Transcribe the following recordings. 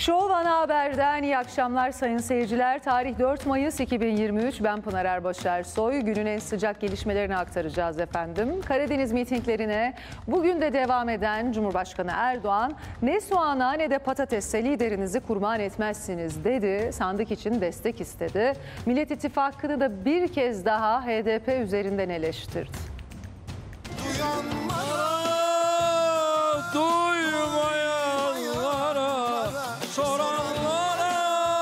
Show Ana Haber'den iyi akşamlar sayın seyirciler. Tarih 4 Mayıs 2023. Ben Pınar Erbaş Ersoy. Günün en sıcak gelişmelerini aktaracağız efendim. Karadeniz mitinglerine bugün de devam eden Cumhurbaşkanı Erdoğan, ne soğana ne de patatese liderinizi kurban etmezsiniz dedi. Sandık için destek istedi. Millet İttifakı'nı da bir kez daha HDP üzerinden eleştirdi. Duymayanlara, soranlara,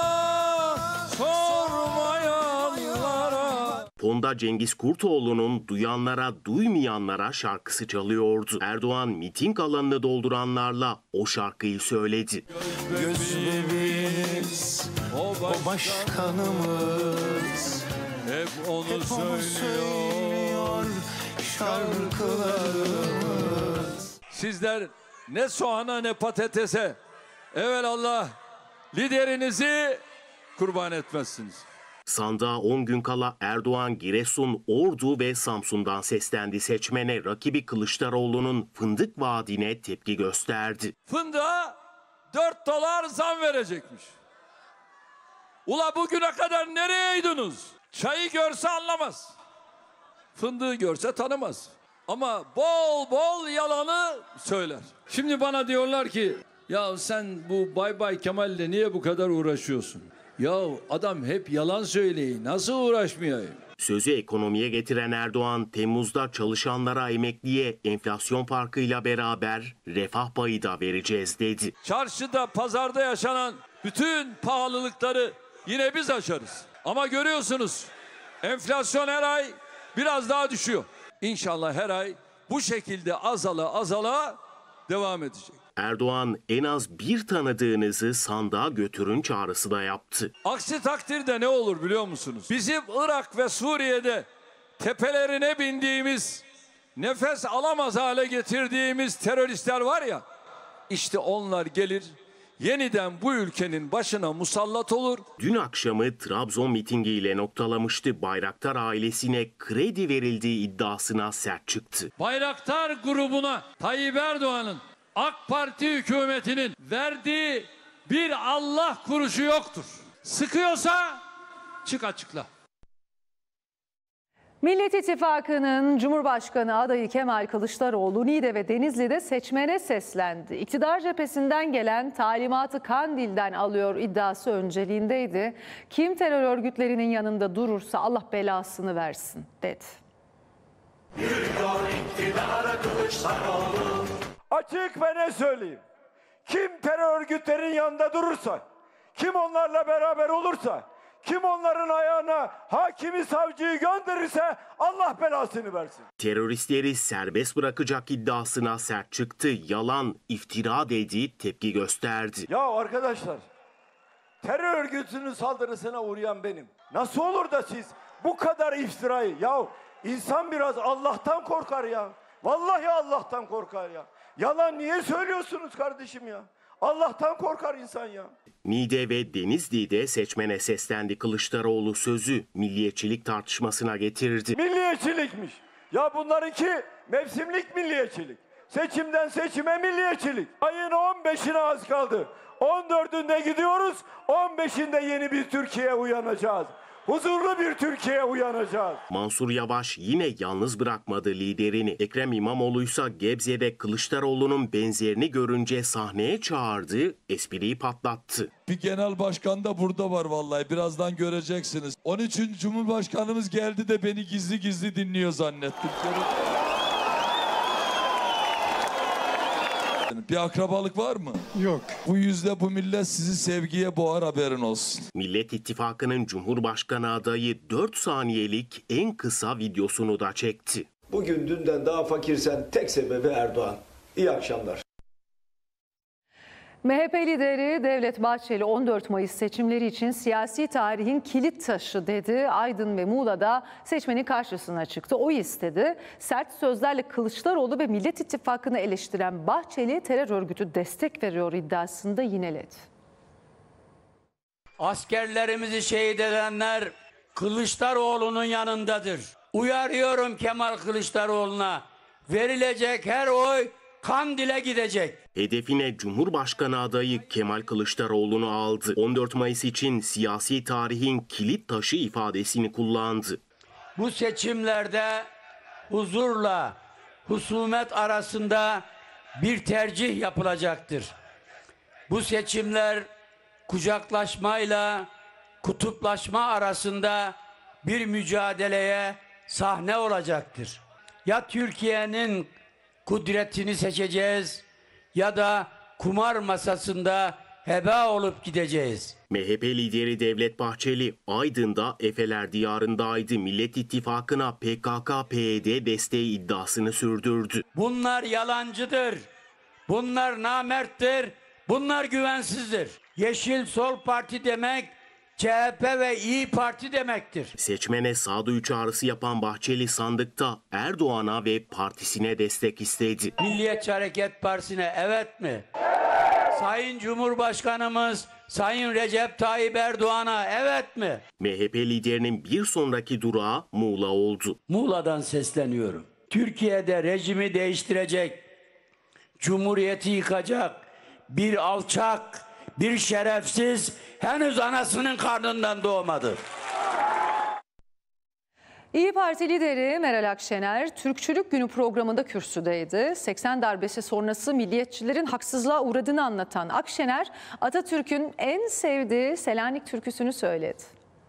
sormayanlara. Fonda Cengiz Kurtoğlu'nun "Duyanlara, Duymayanlara" şarkısı çalıyordu. Erdoğan miting alanını dolduranlarla o şarkıyı söyledi. Göz bebeğimiz, o başkanımız, hep onu söylüyor şarkılarımız. Sizler ne soğana ne patatese evelallah liderinizi kurban etmezsiniz. Sandığa 10 gün kala Erdoğan, Giresun, Ordu ve Samsun'dan seslendi seçmene. Rakibi Kılıçdaroğlu'nun fındık vaadine tepki gösterdi. Fındığa $4 zam verecekmiş. Ula bugüne kadar nereyeydiniz? Çayı görse anlamaz. Fındığı görse tanımaz. Ama bol bol yalanı söyler. Şimdi bana diyorlar ki ya sen bu Bay Bay Kemal'le niye bu kadar uğraşıyorsun? Ya adam hep yalan söyleyin, nasıl uğraşmayayım? Sözü ekonomiye getiren Erdoğan, Temmuz'da çalışanlara, emekliye enflasyon farkıyla beraber refah payı da vereceğiz dedi. Çarşıda, pazarda yaşanan bütün pahalılıkları yine biz aşarız. Ama görüyorsunuz enflasyon her ay biraz daha düşüyor. İnşallah her ay bu şekilde azala devam edecek. Erdoğan, en az bir tanıdığınızı sandığa götürün çağrısı da yaptı. Aksi takdirde ne olur biliyor musunuz? Bizim Irak ve Suriye'de tepelerine bindiğimiz, nefes alamaz hale getirdiğimiz teröristler var ya, işte onlar gelir, yeniden bu ülkenin başına musallat olur. Dün akşamı Trabzon mitingiyle noktalamıştı. Bayraktar ailesine kredi verildiği iddiasına sert çıktı. Bayraktar grubuna Tayyip Erdoğan'ın, AK Parti hükümetinin verdiği bir Allah kuruşu yoktur. Sıkıyorsa çık açıkla. Millet İttifakı'nın Cumhurbaşkanı adayı Kemal Kılıçdaroğlu Niğde ve Denizli'de seçmene seslendi. İktidar cephesinden gelen talimatı Kandil'den alıyor iddiası önceliğindeydi. Kim terör örgütlerinin yanında durursa Allah belasını versin dedi. Açık ve ne söyleyeyim? Kim terör örgütlerinin yanında durursa, kim onlarla beraber olursa, kim onların ayağına hakimi savcıyı gönderirse Allah belasını versin. Teröristleri serbest bırakacak iddiasına sert çıktı. Yalan, iftira dedi, tepki gösterdi. Ya arkadaşlar, terör örgütünün saldırısına uğrayan benim. Nasıl olur da siz bu kadar iftirayı, ya insan biraz Allah'tan korkar ya. Vallahi Allah'tan korkar ya. Yalan niye söylüyorsunuz kardeşim ya? Allah'tan korkar insan ya. Niğde ve Denizli'de seçmene seslendi. Kılıçdaroğlu sözü milliyetçilik tartışmasına getirdi. Milliyetçilikmiş. Ya bunlarınki mevsimlik milliyetçilik. Seçimden seçime milliyetçilik. Ayın 15'ine az kaldı. 14'ünde gidiyoruz. 15'inde yeni bir Türkiye uyanacağız. Huzurlu bir Türkiye uyanacağız. Mansur Yavaş yine yalnız bırakmadı liderini. Ekrem İmamoğlu ise Gebze'de Kılıçdaroğlu'nun benzerini görünce sahneye çağırdı, espriyi patlattı. Bir genel başkan da burada var vallahi, birazdan göreceksiniz. 13. Cumhurbaşkanımız geldi de beni gizli gizli dinliyor zannettim. Bir akrabalık var mı? Yok. Bu yüzden bu millet sizi sevgiye boğar, haberin olsun. Millet İttifakı'nın Cumhurbaşkanı adayı 4 saniyelik en kısa videosunu da çekti. Bugün dünden daha fakirsen tek sebebi Erdoğan. İyi akşamlar. MHP lideri Devlet Bahçeli 14 Mayıs seçimleri için siyasi tarihin kilit taşı dedi. Aydın ve Muğla'da seçmenin karşısına çıktı. Oy istedi. Sert sözlerle Kılıçdaroğlu ve Millet İttifakı'nı eleştiren Bahçeli terör örgütü destek veriyor iddiasında yineledi. Askerlerimizi şehit edenler Kılıçdaroğlu'nun yanındadır. Uyarıyorum Kemal Kılıçdaroğlu'na. Verilecek her oy Kandil'e gidecek. Hedefine Cumhurbaşkanı adayı Kemal Kılıçdaroğlu'nu aldı. 14 Mayıs için siyasi tarihin kilit taşı ifadesini kullandı. Bu seçimlerde huzurla husumet arasında bir tercih yapılacaktır. Bu seçimler kucaklaşmayla kutuplaşma arasında bir mücadeleye sahne olacaktır. Ya Türkiye'nin kudretini seçeceğiz ya da kumar masasında heba olup gideceğiz. MHP lideri Devlet Bahçeli, Aydın'da Efeler Diyarı'ndaydı. Millet İttifakı'na PKK-PYD desteği iddiasını sürdürdü. Bunlar yalancıdır. Bunlar namerttir. Bunlar güvensizdir. Yeşil Sol Parti demek CHP ve İyi Parti demektir. Seçmene sağduyu çağrısı yapan Bahçeli sandıkta Erdoğan'a ve partisine destek istedi. Milliyetçi Hareket Partisi'ne evet mi? Sayın Cumhurbaşkanımız Sayın Recep Tayyip Erdoğan'a evet mi? MHP liderinin bir sonraki durağı Muğla oldu. Muğla'dan sesleniyorum. Türkiye'de rejimi değiştirecek, cumhuriyeti yıkacak bir alçak, bir şerefsiz henüz anasının karnından doğmadı. İyi Parti lideri Meral Akşener, Türkçülük Günü programında kürsüdeydi. 80 darbesi sonrası milliyetçilerin haksızlığa uğradığını anlatan Akşener, Atatürk'ün en sevdiği Selanik türküsünü söyledi.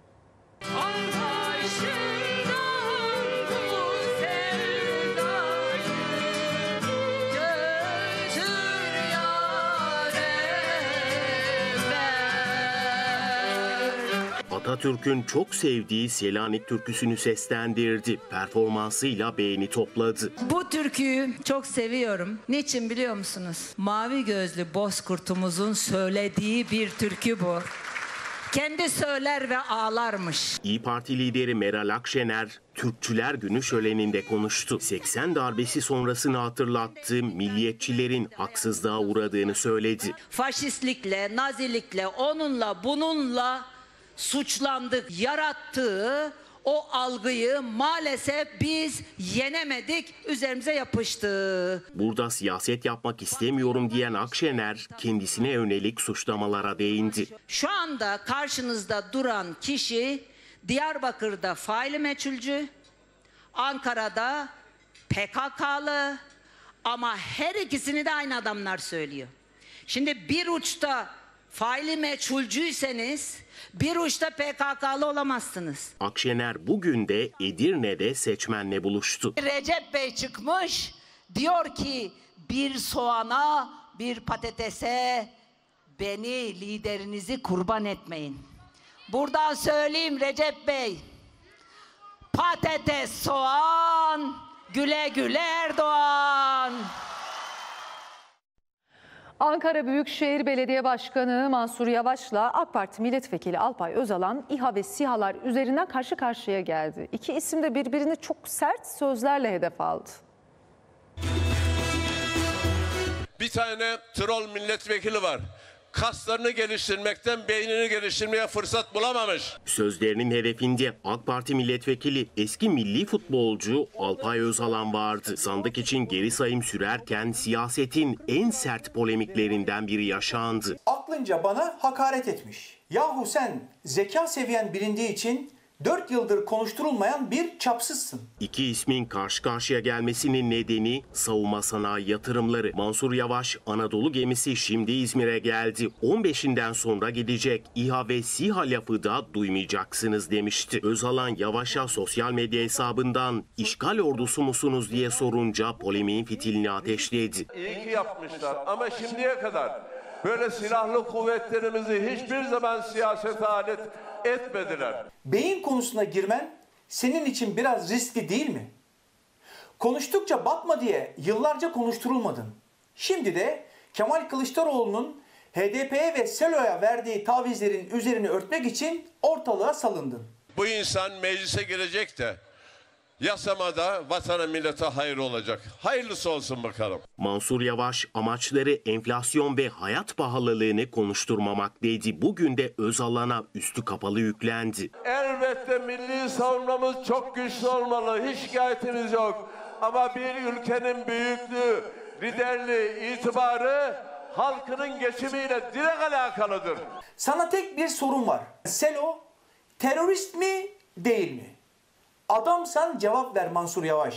Atatürk'ün çok sevdiği Selanik türküsünü seslendirdi. Performansıyla beğeni topladı. Bu türküyü çok seviyorum. Niçin biliyor musunuz? Mavi gözlü bozkurtumuzun söylediği bir türkü bu. Kendi söyler ve ağlarmış. İyi Parti lideri Meral Akşener, Türkçüler Günü şöleninde konuştu. 80 darbesi sonrasını hatırlattı, milliyetçilerin haksızlığa uğradığını söyledi. Faşistlikle, nazilikle, onunla bununla suçlandık. Yarattığı o algıyı maalesef biz yenemedik, üzerimize yapıştı. Burada siyaset yapmak istemiyorum diyen Akşener, kendisine yönelik suçlamalara değindi. Şu anda karşınızda duran kişi Diyarbakır'da faili meçhulcü, Ankara'da PKK'lı, ama her ikisini de aynı adamlar söylüyor. Şimdi bir uçta faili meçhulcüyseniz bir uçta PKK'lı olamazsınız. Akşener bugün de Edirne'de seçmenle buluştu. Recep Bey çıkmış, diyor ki bir soğana, bir patatese beni, liderinizi kurban etmeyin. Buradan söyleyeyim Recep Bey, patates, soğan, güle güle Erdoğan. Ankara Büyükşehir Belediye Başkanı Mansur Yavaş'la AK Parti Milletvekili Alpay Özalan İHA ve SİHA'lar üzerinden karşı karşıya geldi. İki isim de birbirini çok sert sözlerle hedef aldı. Bir tane troll milletvekili var. Kaslarını geliştirmekten beynini geliştirmeye fırsat bulamamış. Sözlerinin hedefinde AK Parti milletvekili eski milli futbolcu Alpay Özalan vardı. Sandık için geri sayım sürerken siyasetin en sert polemiklerinden biri yaşandı. Aklınca bana hakaret etmiş. Yahu sen zeka seviyen bilindiği için 4 yıldır konuşturulmayan bir çapsızsın. İki ismin karşı karşıya gelmesinin nedeni savunma sanayi yatırımları. Mansur Yavaş, Anadolu gemisi şimdi İzmir'e geldi. 15'inden sonra gidecek. İHA ve SİHA lafı da duymayacaksınız demişti. Özalan Yavaş'a sosyal medya hesabından işgal ordusu musunuz diye sorunca polemiğin fitilini ateşledi. İyi ki yapmışlar ama şimdiye kadar böyle silahlı kuvvetlerimizi hiçbir zaman siyasete alet etmediler. Beyin konusuna girmen senin için biraz riskli değil mi? Konuştukça batma diye yıllarca konuşturulmadın. Şimdi de Kemal Kılıçdaroğlu'nun HDP'ye ve SELO'ya verdiği tavizlerin üzerini örtmek için ortalığa salındın. Bu insan meclise girecek de yasamada vatana millete hayır olacak. Hayırlısı olsun bakalım. Mansur Yavaş amaçları enflasyon ve hayat pahalılığını konuşturmamak dedi. Bugün de Özalan'a üstü kapalı yüklendi. Elbette milli savunmamız çok güçlü olmalı. Hiç şikayetimiz yok. Ama bir ülkenin büyüklüğü liderliği, itibarı halkının geçimiyle direkt alakalıdır. Sana tek bir sorum var. Selo terörist mi değil mi? Adamsan cevap ver Mansur Yavaş.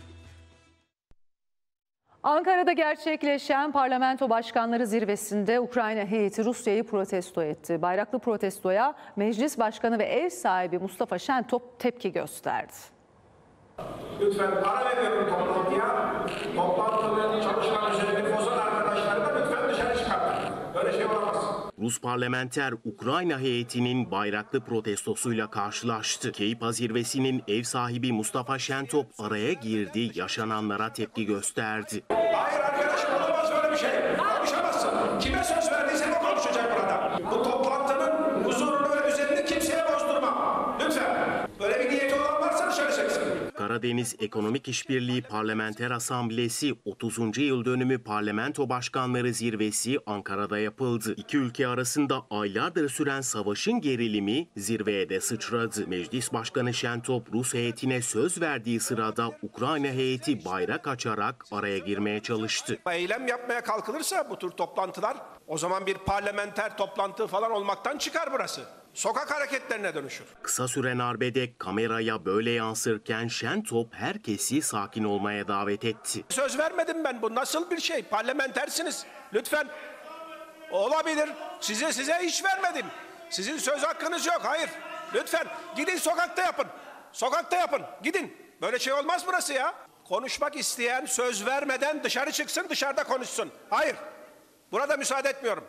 Ankara'da gerçekleşen Parlamento Başkanları Zirvesi'nde Ukrayna heyeti Rusya'yı protesto etti. Bayraklı protestoya Meclis Başkanı ve ev sahibi Mustafa Şentop tepki gösterdi. Lütfen ara veriyorum toplantıya. Toplantıların çalışma düzenini bozan arkadaşları da lütfen dışarı çıkartın. Böyle şey olamaz. Rus parlamenter Ukrayna heyetinin bayraklı protestosuyla karşılaştı. Keypa zirvesinin ev sahibi Mustafa Şentop araya girdi, yaşananlara tepki gösterdi. Hayır arkadaşım, olamaz böyle bir şey. Konuşamazsın. Kime söz verdiysen o konuşacak burada. Bu toplantının huzurunu ve düzenini kimseye bozdurma. Lütfen. Böyle bir niyeti olan varsa dışarı çıksın. Karadeniz Ekonomik İşbirliği Parlamenter Asamblesi 30. yıl dönümü Parlamento Başkanları Zirvesi Ankara'da yapıldı. İki ülke arasında aylardır süren savaşın gerilimi zirveye de sıçradı. Meclis Başkanı Şentop Rus heyetine söz verdiği sırada Ukrayna heyeti bayrak açarak araya girmeye çalıştı. Eylem yapmaya kalkılırsa bu tür toplantılar o zaman bir parlamenter toplantı falan olmaktan çıkar burası. Sokak hareketlerine dönüşür. Kısa süren arbede kameraya böyle yansırken Şentop herkesi sakin olmaya davet etti. Söz vermedim ben. Bu nasıl bir şey? Parlamentersiniz. Lütfen. Olabilir. Size hiç vermedim. Sizin söz hakkınız yok. Hayır. Lütfen. Gidin sokakta yapın. Sokakta yapın. Gidin. Böyle şey olmaz burası ya. Konuşmak isteyen söz vermeden dışarı çıksın, dışarıda konuşsun. Hayır. Burada müsaade etmiyorum.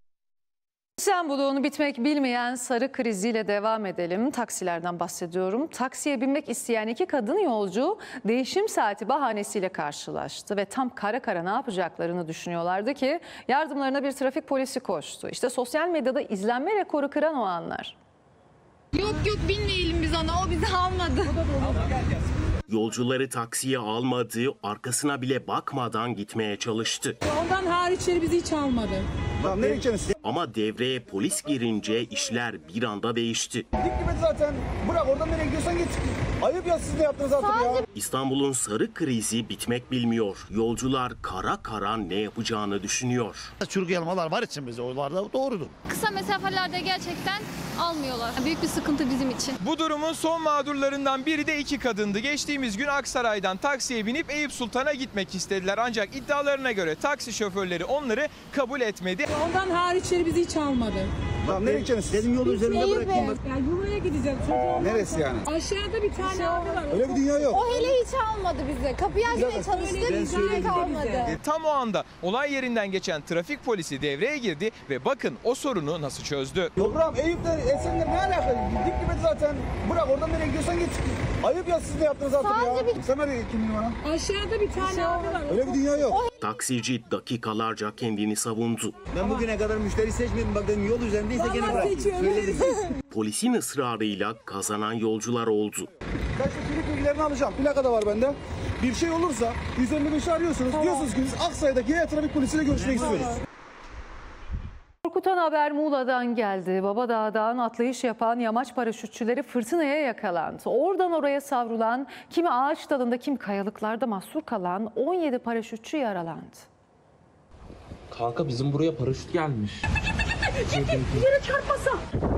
İstanbul'un bitmek bilmeyen sarı kriziyle devam edelim. Taksilerden bahsediyorum. Taksiye binmek isteyen iki kadın yolcu değişim saati bahanesiyle karşılaştı ve tam kara kara ne yapacaklarını düşünüyorlardı ki yardımlarına bir trafik polisi koştu. İşte sosyal medyada izlenme rekoru kıran o anlar. Yok binmeyelim biz ona, o bizi almadı. Yolcuları taksiye almadı, arkasına bile bakmadan gitmeye çalıştı. Ondan hariçleri bizi hiç almadı. Ama devreye polis girince işler bir anda değişti. Dik gibi zaten. Bırak oradan nereye gidiyorsan git. Ayıp ya, siz de yaptınız zaten ya. İstanbul'un sarı krizi bitmek bilmiyor. Yolcular kara kara ne yapacağını düşünüyor. Çürük yalmalar var içimizde, onlar da doğrudur. Kısa mesafelerde gerçekten almıyorlar. Büyük bir sıkıntı bizim için. Bu durumun son mağdurlarından biri de iki kadındı. Geçtiğimiz gün Aksaray'dan taksiye binip Eyüp Sultan'a gitmek istediler. Ancak iddialarına göre taksi şoförleri onları kabul etmedi. Ondan hariçleri bizi hiç almadı. Tamam, nereye gideceksiniz? Dedim yolu üzerinde bırakayım. Yani yuvaya gideceğiz. Neresi yani? Aşağıda bir tane abi var. Öyle bir dünya yok. O hele hiç almadı bize. Kapıyı açmaya çalıştık, hiç almadı. Tam o anda olay yerinden geçen trafik polisi devreye girdi ve bakın o sorunu nasıl çözdü. Toprağım, Eyüp'te, Esenler ne alakalı? Dik gibi zaten. Bırak oradan nereye gidiyorsan git. Ayıp ya, siz de yaptınız zaten ya. Sen arıyor kimliği bana. Aşağıda bir tane abi var. Öyle bir dünya yok. Taksici dakikalarca kendini savundu. Ben bugüne kadar müşteri seçmedim. Bak dedim yol üzerindeyse gene bırak. Polisin ısrarıyla kazanan yolcular oldu. Kaç kimlik bilgilerini alacağım. Plaka da var bende. Bir şey olursa 155'i arıyorsunuz. Diyorsunuz ki biz Aksaray'daki trafik polisiyle görüşmek istiyoruz. Korkutan haber Muğla'dan geldi. Babadağ'dan atlayış yapan yamaç paraşütçüleri fırtınaya yakalandı. Oradan oraya savrulan, kimi ağaç dalında, kimi kayalıklarda mahsur kalan 17 paraşütçü yaralandı. Kanka bizim buraya paraşüt gelmiş. Yere çarpmasa.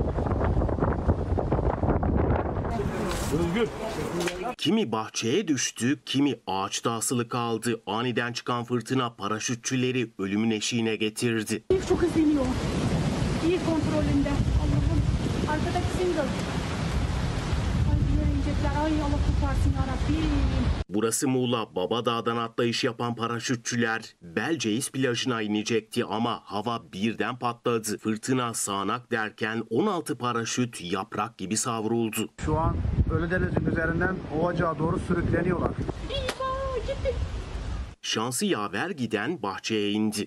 Özgür. Kimi bahçeye düştü, kimi ağaçta asılı kaldı. Aniden çıkan fırtına paraşütçüleri ölümün eşiğine getirdi. Çok hızlı iniyor. İyi kontrolünde. Allah'ım. Arkadaki single. Ay yere inecekler. Ay Allah kurtarsın yarabbim. Burası Muğla. Babadağ'dan atlayış yapan paraşütçüler Belceğiz plajına inecekti ama hava birden patladı. Fırtına sağanak derken 16 paraşüt yaprak gibi savruldu. Şu an Ölüdeniz'in üzerinden Ovacık'a doğru sürükleniyorlar. Eyvah gitti. Şansı yaver giden bahçeye indi.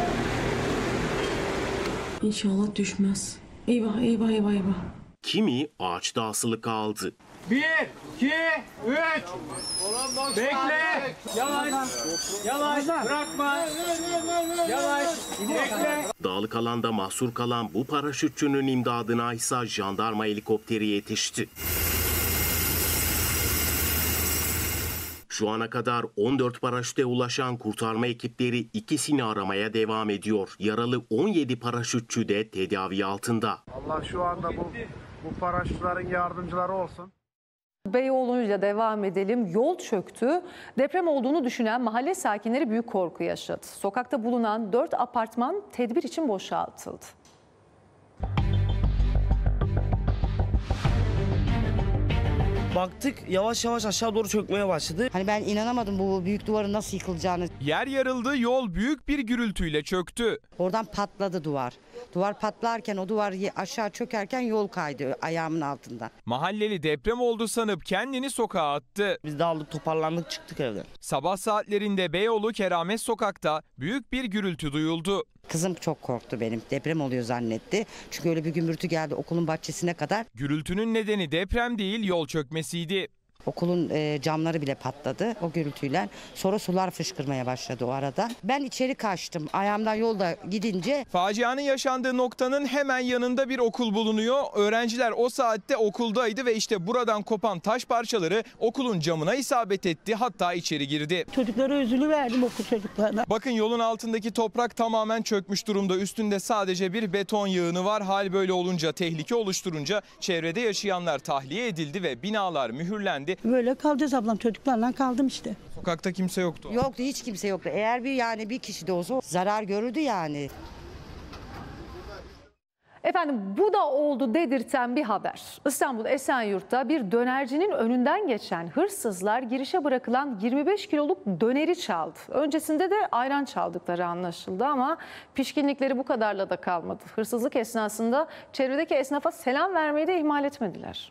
İnşallah düşmez. Eyvah eyvah eyvah eyvah. Kimi ağaçta asılı kaldı. 1, 2, 3. Bekle. Yavaş. Yavaş. Bırakma. Yavaş. Bekle. Dağlık alanda mahsur kalan bu paraşütçünün imdadına ise jandarma helikopteri yetişti. Şu ana kadar 14 paraşüte ulaşan kurtarma ekipleri ikisini aramaya devam ediyor. Yaralı 17 paraşütçü de tedavi altında. Allah şu anda bu paraşütlerin yardımcıları olsun. Beyoğlu'yla devam edelim. Yol çöktü. Deprem olduğunu düşünen mahalle sakinleri büyük korku yaşadı. Sokakta bulunan 4 apartman tedbir için boşaltıldı. Baktık yavaş yavaş aşağı doğru çökmeye başladı. Hani ben inanamadım bu büyük duvarın nasıl yıkılacağını. Yer yarıldı, yol büyük bir gürültüyle çöktü. Oradan patladı duvar. Duvar patlarken o duvar aşağı çökerken yol kaydı ayağımın altında. Mahalleli deprem oldu sanıp kendini sokağa attı. Biz de aldık toparlandık çıktık evden. Sabah saatlerinde Beyoğlu Keramet Sokak'ta büyük bir gürültü duyuldu. Kızım çok korktu benim. Deprem oluyor zannetti. Çünkü öyle bir gümbürtü geldi okulun bahçesine kadar. Gürültünün nedeni deprem değil, yol çökmesiydi. Okulun camları bile patladı o gürültüyle. Sonra sular fışkırmaya başladı o arada. Ben içeri kaçtım. Ayağımdan yolda gidince. Facianın yaşandığı noktanın hemen yanında bir okul bulunuyor. Öğrenciler o saatte okuldaydı ve işte buradan kopan taş parçaları okulun camına isabet etti. Hatta içeri girdi. Çocuklara üzülüverdim okul çocuklarına. Bakın yolun altındaki toprak tamamen çökmüş durumda. Üstünde sadece bir beton yığını var. Hal böyle olunca, tehlike oluşturunca çevrede yaşayanlar tahliye edildi ve binalar mühürlendi. Böyle kalacağız ablam, çocuklarla kaldım işte. Sokakta kimse yoktu. Yoktu, hiç kimse yoktu. Eğer bir kişi de olsa zarar görürdü yani. Efendim bu da oldu dedirten bir haber. İstanbul Esenyurt'ta bir dönercinin önünden geçen hırsızlar girişe bırakılan 25 kiloluk döneri çaldı. Öncesinde de ayran çaldıkları anlaşıldı ama pişkinlikleri bu kadarla da kalmadı. Hırsızlık esnasında çevredeki esnafa selam vermeyi de ihmal etmediler.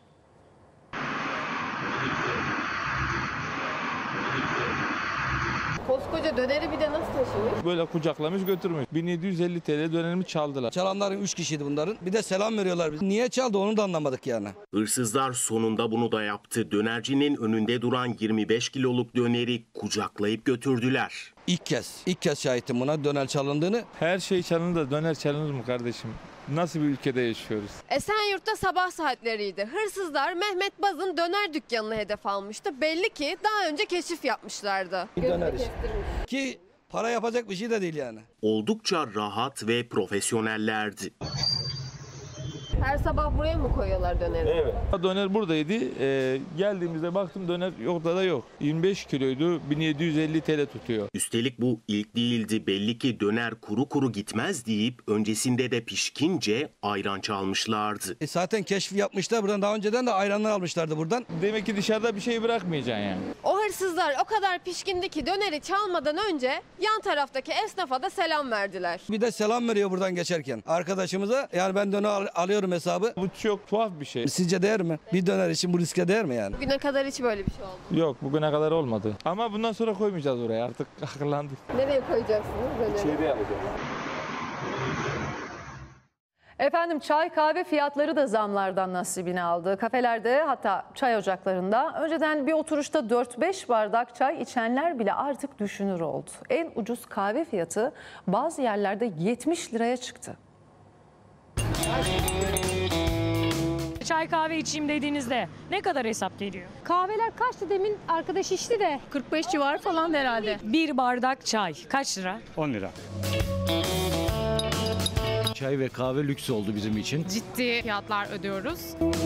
Koskoca döneri bir de nasıl taşımış? Böyle kucaklamış götürmüş. 1750 TL dönerimi çaldılar. Çalanların 3 kişiydi bunların. Bir de selam veriyorlar bize. Niye çaldı onu da anlamadık yani. Hırsızlar sonunda bunu da yaptı. Dönercinin önünde duran 25 kiloluk döneri kucaklayıp götürdüler. İlk kez şahitim buna döner çalındığını. Her şey çalınır da döner çalınır mı kardeşim? Nasıl bir ülkede yaşıyoruz? Esenyurt'ta sabah saatleriydi. Hırsızlar Mehmet Baz'ın döner dükkanını hedef almıştı. Belli ki daha önce keşif yapmışlardı. Döner işi. Ki para yapacak bir şey de değil yani. Oldukça rahat ve profesyonellerdi. Her sabah buraya mı koyuyorlar döneri? Evet. Döner buradaydı. Geldiğimizde baktım döner yokta da yok. 25 kiloydu, 1750 TL tutuyor. Üstelik bu ilk değildi. Belli ki döner kuru kuru gitmez deyip öncesinde de pişkince ayran çalmışlardı. Zaten keşif yapmışlar buradan, daha önceden de ayranlar almışlardı buradan. Demek ki dışarıda bir şey bırakmayacaksın yani. O hırsızlar o kadar pişkindi ki döneri çalmadan önce yan taraftaki esnafa da selam verdiler. Bir de selam veriyor buradan geçerken arkadaşımıza. Yani ben döner alıyorum hesabı. Bu çok tuhaf bir şey. Sizce değer mi? Bir döner için bu riske değer mi yani? Bugüne kadar hiç böyle bir şey olmadı. Yok, bugüne kadar olmadı. Ama bundan sonra koymayacağız oraya, artık akıllandık. Nereye koyacaksınız döneri? Şeyde yapacağız. Efendim çay kahve fiyatları da zamlardan nasibini aldı. Kafelerde hatta çay ocaklarında önceden bir oturuşta 4-5 bardak çay içenler bile artık düşünür oldu. En ucuz kahve fiyatı bazı yerlerde 70 liraya çıktı. Çay kahve içeyim dediğinizde ne kadar hesap geliyor? Kahveler kaçtı demin arkadaş içti de 45 civarı falan herhalde. Bir bardak çay kaç lira? 10 lira. Çay ve kahve lüks oldu bizim için. Ciddi fiyatlar ödüyoruz.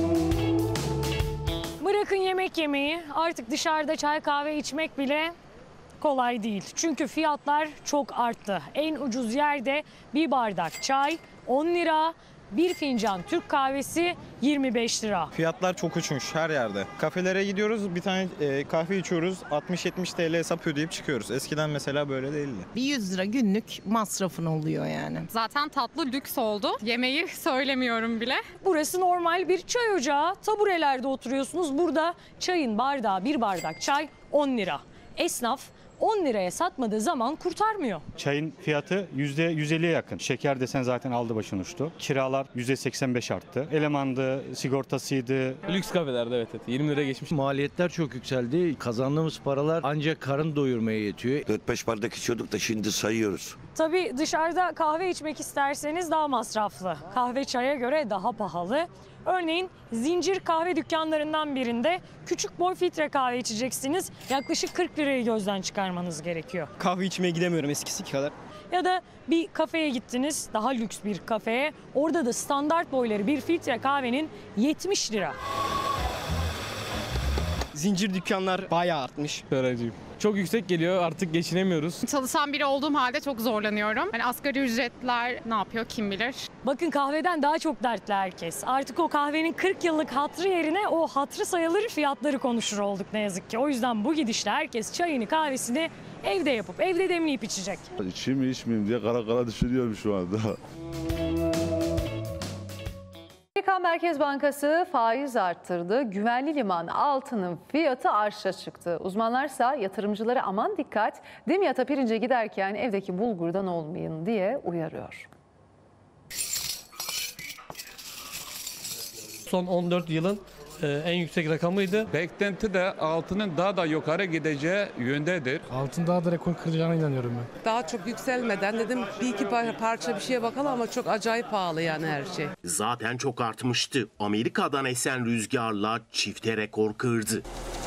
Bırakın yemek yemeyi, artık dışarıda çay kahve içmek bile kolay değil. Çünkü fiyatlar çok arttı. En ucuz yerde bir bardak çay 10 lira, bir fincan Türk kahvesi 25 lira. Fiyatlar çok uçmuş her yerde. Kafelere gidiyoruz, bir tane kahve içiyoruz, 60-70 TL hesap ödeyip çıkıyoruz. Eskiden mesela böyle değildi. Bir 100 lira günlük masrafın oluyor yani. Zaten tatlı lüks oldu. Yemeği söylemiyorum bile. Burası normal bir çay ocağı. Taburelerde oturuyorsunuz. Burada çayın bardağı, bir bardak çay 10 lira. Esnaf 10 liraya satmadığı zaman kurtarmıyor. Çayın fiyatı %150'ye yakın. Şeker desen zaten aldı başını uçtu. Kiralar %85 arttı. Elemandı, sigortasıydı. Lüks kafelerde evet 20 lira geçmiş. Maliyetler çok yükseldi. Kazandığımız paralar ancak karın doyurmaya yetiyor. 4-5 bardak içiyorduk da şimdi sayıyoruz. Tabii dışarıda kahve içmek isterseniz daha masraflı. Kahve çaya göre daha pahalı. Örneğin zincir kahve dükkanlarından birinde küçük boy filtre kahve içeceksiniz. Yaklaşık 40 lirayı gözden çıkarmanız gerekiyor. Kahve içmeye gidemiyorum eskisi kadar. Ya da bir kafeye gittiniz, daha lüks bir kafeye. Orada da standart boyları bir filtre kahvenin 70 lira. Zincir dükkanlar bayağı artmış. Öğrenciyim. Çok yüksek geliyor, artık geçinemiyoruz. Çalışan biri olduğum halde çok zorlanıyorum. Hani asgari ücretler ne yapıyor kim bilir. Bakın kahveden daha çok dertli herkes. Artık o kahvenin 40 yıllık hatrı yerine o hatrı sayılır fiyatları konuşur olduk ne yazık ki. O yüzden bu gidişle herkes çayını kahvesini evde yapıp evde demleyip içecek. İçeyim mi içmeyeyim diye kara kara düşünüyorum şu anda. Amerika Merkez Bankası faiz arttırdı. Güvenli liman altının fiyatı arşa çıktı. Uzmanlarsa yatırımcılara aman dikkat, dimyata pirince giderken evdeki bulgurdan olmayın diye uyarıyor. Son 14 yılın en yüksek rakamıydı. Beklenti de altının daha da yukarı gideceği yöndedir. Altın daha da rekor kıracağına inanıyorum ben. Daha çok yükselmeden dedim bir iki parça bir şeye bakalım ama çok acayip pahalı yani her şey. Zaten çok artmıştı. Amerika'dan esen rüzgarla çifte rekor kırdı.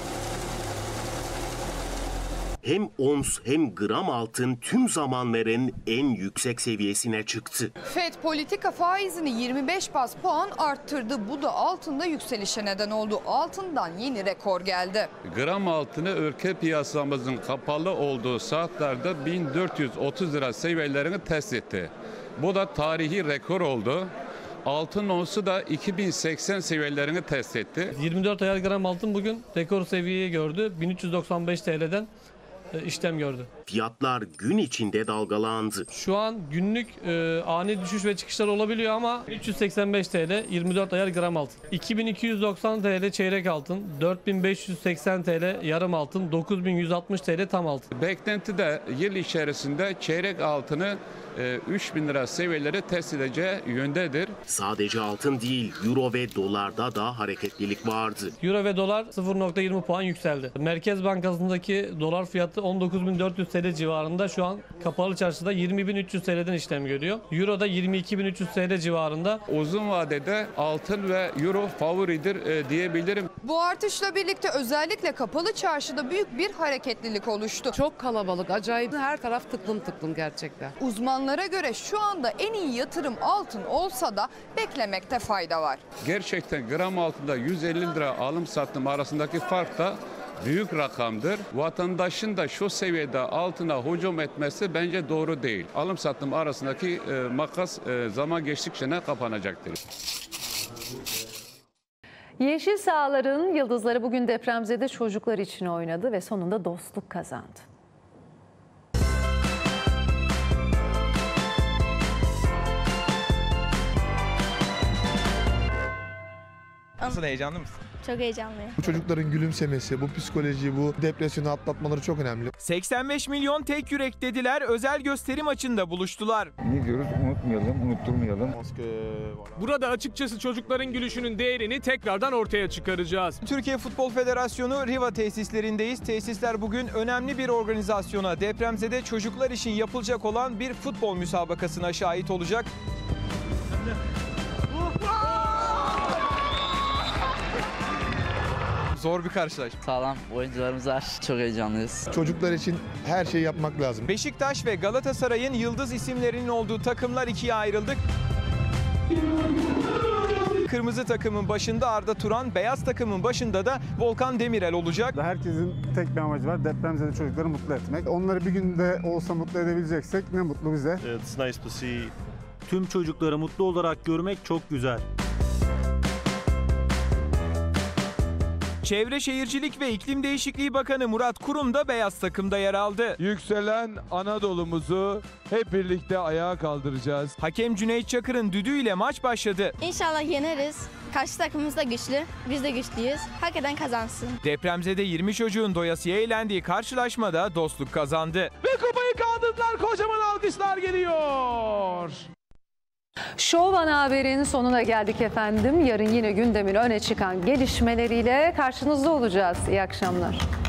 Hem ons hem gram altın tüm zamanların en yüksek seviyesine çıktı. FED politika faizini 25 baz puan arttırdı. Bu da altında yükselişe neden oldu. Altından yeni rekor geldi. Gram altını ülke piyasamızın kapalı olduğu saatlerde 1430 lira seviyelerini test etti. Bu da tarihi rekor oldu. Altın onsu da 2080 seviyelerini test etti. 24 ayar gram altın bugün rekor seviyeyi gördü. 1395 TL'den işlem gördü. Fiyatlar gün içinde dalgalandı. Şu an günlük ani düşüş ve çıkışlar olabiliyor ama 385 TL 24 ayar gram altın. 2290 TL çeyrek altın, 4580 TL yarım altın, 9160 TL tam altın. Beklenti de yıl içerisinde çeyrek altını 3000 lira seviyeleri test edeceği yöndedir. Sadece altın değil, euro ve dolarda da hareketlilik vardı. Euro ve dolar 0.20 puan yükseldi. Merkez Bankası'ndaki dolar fiyatı 19.400 TL civarında, şu an kapalı çarşıda 20.300 TL'den işlem görüyor. Euro da 22.300 TL civarında. Uzun vadede altın ve euro favoridir diyebilirim. Bu artışla birlikte özellikle kapalı çarşıda büyük bir hareketlilik oluştu. Çok kalabalık, acayip, her taraf tıklım tıklım gerçekten. Uzmanlara göre şu anda en iyi yatırım altın olsa da beklemekte fayda var. Gerçekten gram altında 150 lira alım satım arasındaki fark da büyük rakamdır. Vatandaşın da şu seviyede altına hücum etmesi bence doğru değil. Alım satım arasındaki makas zaman geçtikçe ne kapanacaktır. Yeşil sahaların yıldızları bugün depremzede çocuklar için oynadı ve sonunda dostluk kazandı. Nasıl, heyecanlı mısın? Çok heyecanlıyım. Bu çocukların gülümsemesi, bu psikoloji, bu depresyonu atlatmaları çok önemli. 85 milyon tek yürek dediler, özel gösteri maçında buluştular. Ne diyoruz? Unutmayalım, unutturmayalım. Burada açıkçası çocukların gülüşünün değerini tekrardan ortaya çıkaracağız. Türkiye Futbol Federasyonu Riva tesislerindeyiz. Tesisler bugün önemli bir organizasyona, depremzede çocuklar için yapılacak olan bir futbol müsabakasına şahit olacak. Zor bir karşılaşma. Sağlam oyuncularımız var. Çok heyecanlıyız. Çocuklar için her şeyi yapmak lazım. Beşiktaş ve Galatasaray'ın yıldız isimlerinin olduğu takımlar ikiye ayrıldı. Kırmızı takımın başında Arda Turan, beyaz takımın başında da Volkan Demirel olacak. Herkesin tek bir amacı var, depremzede çocukları mutlu etmek. Onları bir günde olsa mutlu edebileceksek ne mutlu bize. It's nice to see. Tüm çocukları mutlu olarak görmek çok güzel. Çevre Şehircilik ve İklim Değişikliği Bakanı Murat Kurum da beyaz takımda yer aldı. Yükselen Anadolu'muzu hep birlikte ayağa kaldıracağız. Hakem Cüneyt Çakır'ın düdüğüyle maç başladı. İnşallah yeneriz. Karşı takımımız da güçlü. Biz de güçlüyüz. Hak eden kazansın. Depremzede 20 çocuğun doyasıya eğlendiği karşılaşmada dostluk kazandı. Ve kupayı kaldırdılar. Kocaman alkışlar geliyor. Show Ana Haber'in sonuna geldik efendim. Yarın yine gündemin öne çıkan gelişmeleriyle karşınızda olacağız. İyi akşamlar.